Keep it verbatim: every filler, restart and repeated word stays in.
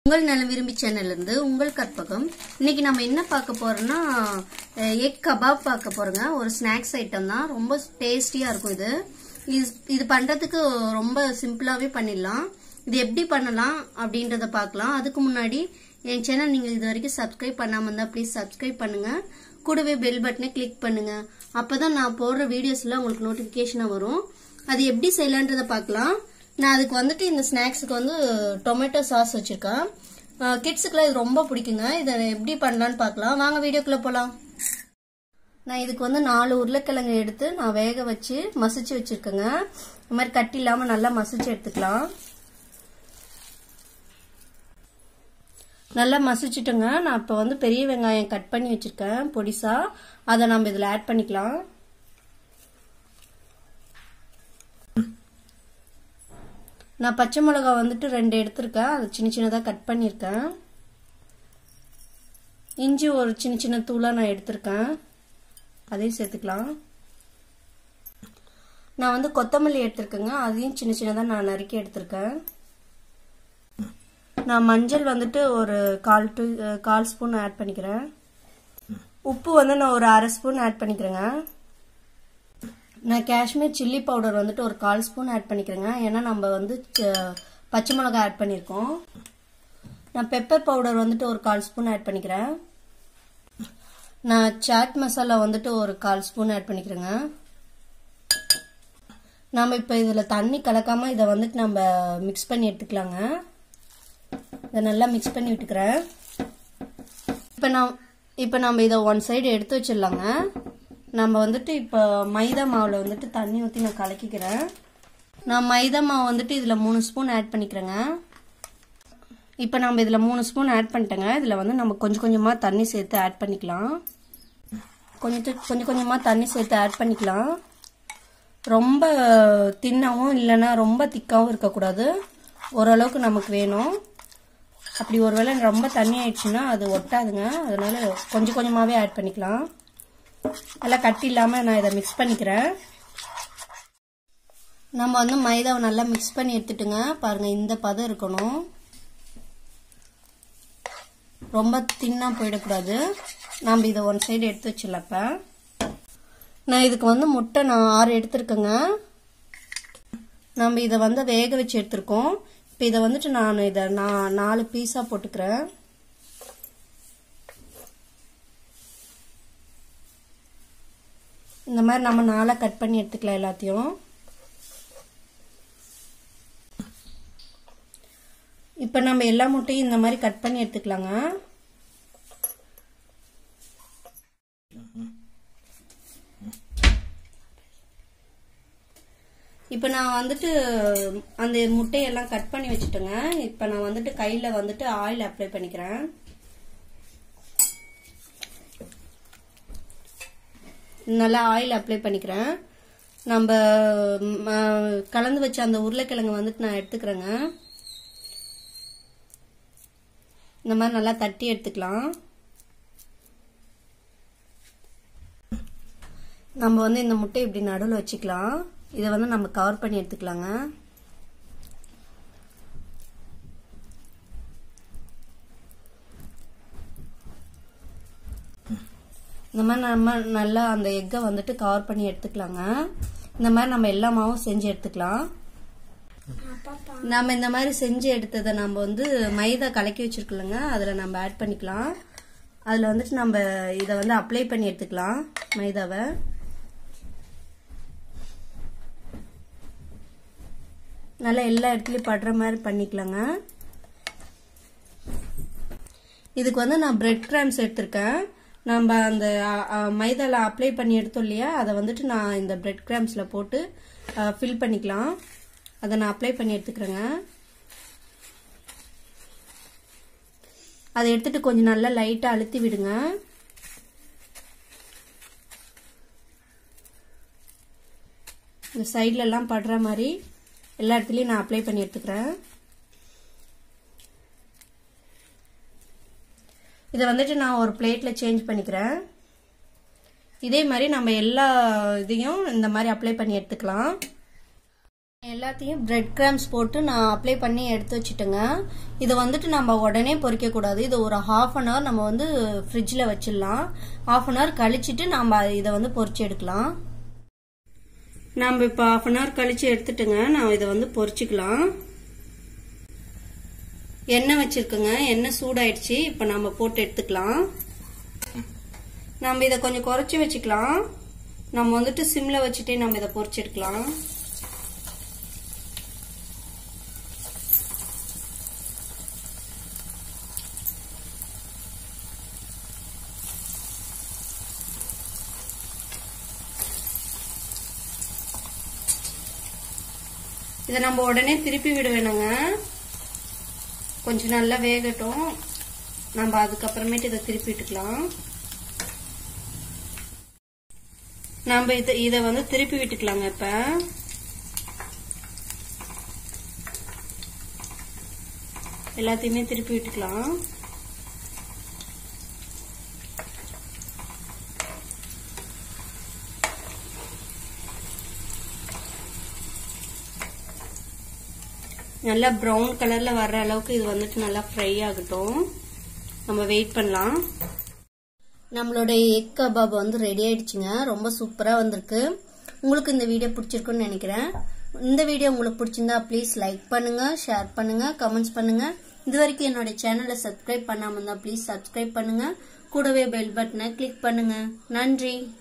உங்கள் நலம் விரும்பி சேனல்ல இருந்து உங்கள் கற்பகம். இன்னைக்கு நம்ம என்ன பார்க்க போறோம்னா எக் கபாப் பார்க்க போறோங்க. ஒரு ஸ்நாக்ஸ் ஐட்டம் தான், ரொம்ப டேஸ்டியா இருக்கும். இது இது பண்றதுக்கு ரொம்ப சிம்பிளாவே பண்ணிடலாம். இது எப்படி பண்ணலாம் அப்படின்றத பார்க்கலாம். அதுக்கு முன்னாடி என் சேனல் நீங்க இது வரைக்கும் சப்ஸ்கிரைப் பண்ணாம இருந்தா ப்ளீஸ் சப்ஸ்கிரைப் பண்ணுங்க. கூடவே பெல் பட்டனை கிளிக் பண்ணுங்க. அப்பதான் நான் போடுற வீடியோஸ்ல உங்களுக்கு நோட்டிபிகேஷனா வரும். அது எப்படி செய்யலான்றத பார்க்கலாம். நான் அதுக்கு வந்துட்டு இந்த ஸ்நாக்ஸுக்கு வந்து டொமேட்டோ சாஸ் வச்சிருக்கேன். கிட்ஸுக்குலாம் இது ரொம்ப பிடிக்குங்க. இதை எப்படி பண்ணலான்னு பார்க்கலாம். வாங்க வீடியோக்குள்ள போலாம். நான் இதுக்கு வந்து நாலு உருளைக்கிழங்கு எடுத்து நான் வேக வச்சு மசிச்சு வச்சிருக்கேங்க. இந்த மாதிரி கட்டி இல்லாம நல்லா மசிச்சு எடுத்துக்கலாம். நல்லா மசிச்சுட்டுங்க. நான் இப்ப வந்து பெரிய வெங்காயம் கட் பண்ணி வச்சிருக்கேன் பொடிசா. அதை நம்ம இதுல ஆட் பண்ணிக்கலாம். நான் பச்சை மிளகாய் வந்துட்டு ரெண்டு எடுத்திருக்கேன். அது சின்ன சின்னதாக கட் பண்ணியிருக்கேன். இஞ்சி ஒரு சின்ன சின்ன தூளாக நான் எடுத்திருக்கேன். அதையும் சேர்த்துக்கலாம். நான் வந்து கொத்தமல்லி எடுத்திருக்கேங்க. அதையும் சின்ன சின்னதாக நான் நறுக்கி எடுத்திருக்கேன். நான் மஞ்சள் வந்துட்டு ஒரு கால் டூ கால் ஸ்பூன் ஆட் பண்ணிக்கிறேன். உப்பு வந்து நான் ஒரு அரை ஸ்பூன் ஆட் பண்ணிக்கிறேங்க. நான் காஷ்மீர் சில்லி பவுடர் வந்துட்டு ஒரு கால் ஸ்பூன் ஆட் பண்ணிக்கிறேங்க. ஏன்னா நம்ம வந்து பச்சை மிளகாய் ஆட் பண்ணியிருக்கோம். நான் பெப்பர் பவுடர் வந்துட்டு ஒரு கால் ஸ்பூன் ஆட் பண்ணிக்கிறேன். நான் சாட் மசாலா வந்துட்டு ஒரு கால் ஸ்பூன் ஆட் பண்ணிக்கிறேங்க. நம்ம இப்போ இதில் தண்ணி கலக்காம இதை வந்துட்டு நம்ம மிக்ஸ் பண்ணி எடுத்துக்கலாங்க. இதை நல்லா மிக்ஸ் பண்ணி விட்டுக்கிறேன். இப்போ நான் இப்போ நம்ம இதை ஒன் சைடு எடுத்து வச்சிடலாங்க. நம்ம வந்துட்டு இப்போ மைதா மாவில் வந்துட்டு தண்ணி ஊற்றி நான் கலக்கிக்கிறேன். நான் மைதா மாவு வந்துட்டு இதில் மூணு ஸ்பூன் ஆட் பண்ணிக்கிறேங்க. இப்போ நம்ம இதில் மூணு ஸ்பூன் ஆட் பண்ணிட்டேங்க. இதில் வந்து நம்ம கொஞ்சம் கொஞ்சமாக தண்ணி சேர்த்து ஆட் பண்ணிக்கலாம். கொஞ்சம் கொஞ்சம் கொஞ்சமாக தண்ணி சேர்த்து ஆட் பண்ணிக்கலாம். ரொம்ப தின்னாகவும் இல்லைன்னா ரொம்ப திக்காகவும் இருக்கக்கூடாது. ஓரளவுக்கு நமக்கு வேணும். அப்படி ஒருவேளை ரொம்ப தண்ணி ஆயிடுச்சுன்னா அது ஒட்டாதுங்க. அதனால கொஞ்சம் கொஞ்சமாகவே ஆட் பண்ணிக்கலாம். எல்லாம் கட்டி இல்லாமல் நான் இதை மிக்ஸ் பண்ணிக்கிறேன். நம்ம வந்து மைதாவை நல்லா மிக்ஸ் பண்ணி எடுத்துட்டுங்க. பாருங்க, இந்த பதம் இருக்கணும். ரொம்ப தின்னா போயிடக்கூடாது. நம்ம இதை ஒன் சைடு எடுத்து வச்சிடலாம். இப்போ நான் இதுக்கு வந்து முட்டை நான் ஆறு எடுத்துருக்கேங்க. நம்ம இதை வந்து வேக வச்சு எடுத்துருக்கோம். இப்போ இதை வந்துட்டு நான் இதை நான் நாலு பீஸாக போட்டுக்கிறேன். இந்த மாதிரி நம்ம நாளா கட் பண்ணி எடுத்துக்கலாம் எல்லாத்தையும். இப்போ நம்ம எல்லா முட்டையும் இந்த மாதிரி கட் பண்ணி எடுத்துக்கலாங்க. இப்போ நான் வந்துட்டு அந்த முட்டையெல்லாம் கட் பண்ணி வச்சுட்டேங்க. இப்போ நான் வந்துட்டு கையில் வந்துட்டு ஆயில் அப்ளை பண்ணிக்கிறேன். நல்லா ஆயில் அப்ளை பண்ணிக்கிறேன். நம்ம கலந்து வச்ச அந்த உருளைக்கிழங்கு வந்துட்டு நான் எடுத்துக்கிறேங்க. இந்த மாதிரி நல்லா தட்டி எடுத்துக்கலாம். நம்ம வந்து இந்த முட்டை இப்படி நடுவில் வச்சுக்கலாம். இதை வந்து நம்ம கவர் பண்ணி எடுத்துக்கலாங்க. இந்த மாதிரி நம்ம நல்லா அந்த எக்கை வந்துட்டு கவர் பண்ணி எடுத்துக்கலாங்க. இந்த மாதிரி நம்ம எல்லா மாவும் செஞ்சு எடுத்துக்கலாம். நம்ம இந்த மாதிரி செஞ்சு எடுத்ததை நம்ம வந்து மைதா கலக்கி வச்சிருக்கலங்க, அதில் நம்ம ஆட் பண்ணிக்கலாம். அதில் வந்துட்டு நம்ம இதை வந்து அப்ளை பண்ணி எடுத்துக்கலாம் மைதாவை. நல்லா எல்லா இடத்துலையும் படுற மாதிரி பண்ணிக்கலாங்க. இதுக்கு வந்து நான் பிரெட் கிராம்ஸ் எடுத்திருக்கேன். நம்ம அந்த மைதால அப்ளை பண்ணி எடுத்தோம் இல்லையா, அதை வந்துட்டு நான் இந்த பிரெட் கிராம்ஸ்ல போட்டு ஃபில் பண்ணிக்கலாம். அதை நான் அப்ளை பண்ணி எடுத்துக்கிறேங்க. அதை எடுத்துட்டு கொஞ்சம் நல்லா லைட்டா அழுத்தி விடுங்க. இந்த சைட்ல எல்லாம் படுற மாதிரி எல்லா இடத்துலயும் நான் அப்ளை பண்ணி எடுத்துக்கிறேன். இதை வந்துட்டு நான் ஒரு பிளேட்ல சேஞ்ச் பண்ணிக்கிறேன். இதே மாதிரி நம்ம எல்லா இதையும் இந்த மாதிரி அப்ளை பண்ணி எடுத்துக்கலாம். எல்லாத்தையும் பிரெட் கிராம்ஸ் போட்டு நான் அப்ளை பண்ணி எடுத்து வச்சுட்டேங்க. இதை வந்துட்டு நம்ம உடனே பொரிக்க கூடாது. இது ஒரு ஹாஃப் அன் ஹவர் நம்ம வந்து ஃப்ரிட்ஜில் வச்சிடலாம். ஹாஃப் அன் ஹவர் கழிச்சிட்டு நம்ம இதை வந்து பொரிச்சு எடுக்கலாம். நம்ம இப்போ ஹாஃப் அன் ஹவர் கழிச்சு எடுத்துட்டுங்க நான் இதை வந்து பொரிச்சுக்கலாம். எண்ணெய் வச்சிருக்குங்க, எண்ணெய் சூடாயிடுச்சு. இப்போ நம்ம போட்டு எடுத்துக்கலாம். நம்ம இதை கொஞ்சம் குறைச்சி வச்சுக்கலாம். நம்ம வந்துட்டு சிம்ல வச்சுட்டே நம்ம இதை பொரிச்சு எடுக்கலாம். இதை நம்ம உடனே திருப்பி விட வேணுங்க. கொஞ்சம் நல்லா வேகட்டும். நம்ம அதுக்கப்புறமேட்டு இதை திருப்பி விட்டுக்கலாம். நம்ம இதை இதை வந்து திருப்பி விட்டுக்கலாங்க. இப்ப எல்லாத்தையுமே திருப்பி விட்டுக்கலாம். நல்லா ப்ரௌன் கலர்ல வர்ற அளவுக்கு இது வந்துட்டு நல்லா ஃப்ரை ஆகட்டும். நம்ம வெயிட் பண்ணலாம். நம்மளோட எக் கபாப் வந்து ரெடி ஆயிடுச்சுங்க. ரொம்ப சூப்பரா வந்திருக்கு. உங்களுக்கு இந்த வீடியோ பிடிச்சிருக்குன்னு நினைக்கிறேன். இந்த வீடியோ உங்களுக்கு பிடிச்சிருந்தா ப்ளீஸ் லைக் பண்ணுங்க, ஷேர் பண்ணுங்க, கமெண்ட்ஸ் பண்ணுங்க. இது வரைக்கும் என்னோட சேனலை சப்ஸ்கிரைப் பண்ணாம இருந்தா ப்ளீஸ் சப்ஸ்கிரைப் பண்ணுங்க. கூடவே பெல் பட்டனை கிளிக் பண்ணுங்க. நன்றி.